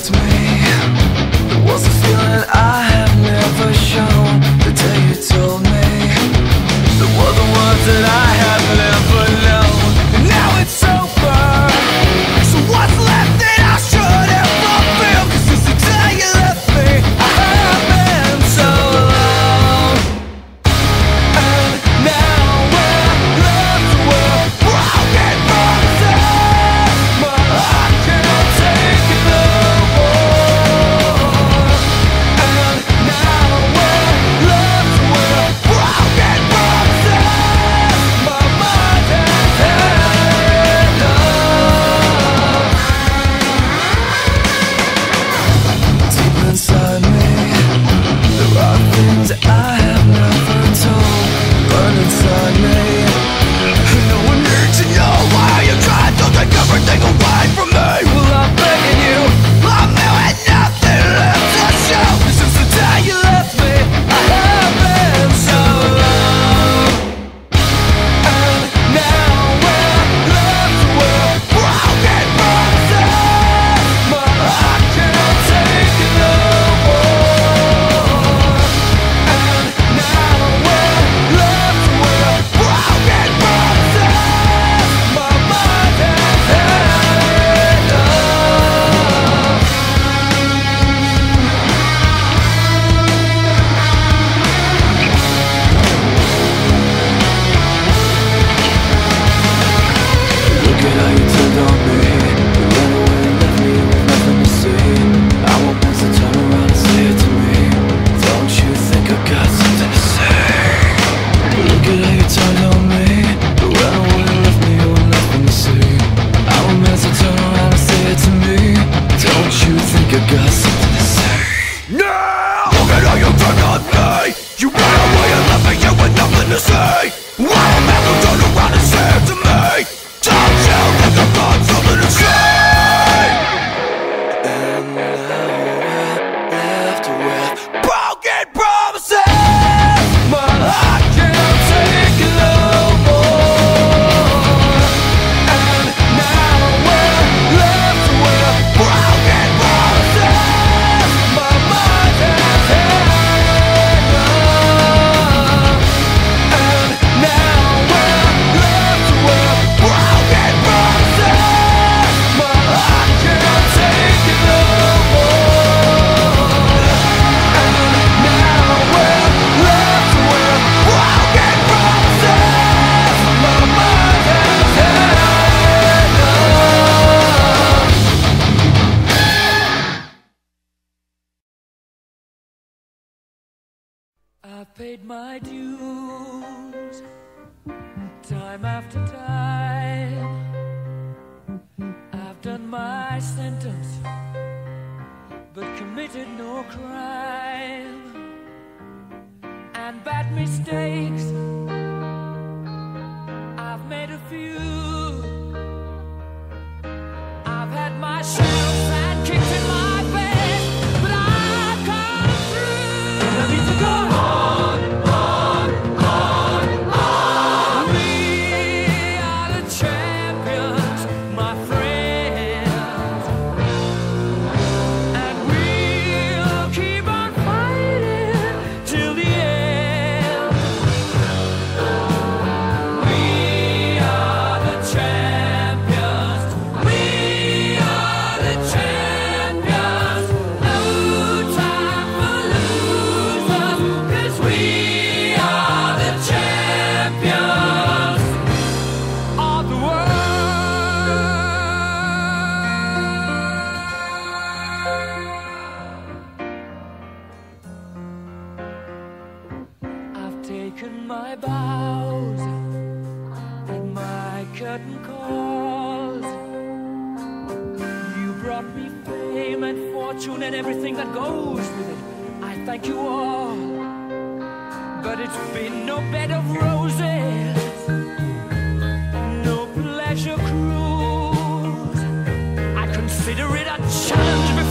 left me, there was a feeling I have never shown. The day you told me, there were the words that I had never known. And now it's over, so what's left that I should ever feel? 'Cause since the day you left me, I have been so alone. And now we're left with broken promises, but I cannot take it no more. And now we're left with broken promises, my mind has had enough. Deep inside me, there are things I have never told. Burn inside me, no one needs to know why you tried to take everything away from me. Well, I'm begging you, I'm there with nothing left to show. Since the day you left me, I have been so alone. And now we're left with broken promises, but I cannot take it no more. And now we're left with broken promises, my mind has had enough. Look at how you turned on me. You ran away and left me with nothing to say. I want once to turn around and say it to me. Don't you think I got something to say? Look at how you turned on me. You ran away and left me with nothing to say. I want meant to turn around and say it to me. Don't you think I got something to say? Now! Look at how you turned on me. You ran away and left me here with nothing to say. I want meant to turn around and say it to me. Don't you think I got something to say? And now we're left with broken promises, but I cannot take it no more. And now we're left with broken promises, my mind has had enough. And now we're left with broken promises, but I cannot take it no more. And now we're left with broken promises, my mind has had enough. I've paid my dues, time after time. I've done my sentence, but committed no crime. And bad mistakes, I've made a few. I've had my share of sad kicks in my face, but I've come through. And I need to go on, on, on, on. We are the champions, my friends, and we'll keep on fighting till the end. We are the champions. We are the champions. No time for losers, 'cause we are the champions of the world. I've taken my bows and my curtain calls. You brought me fame and fortune and everything that goes with it. I thank you all, but it's been no bed of roses, no pleasure cruise. I consider it a challenge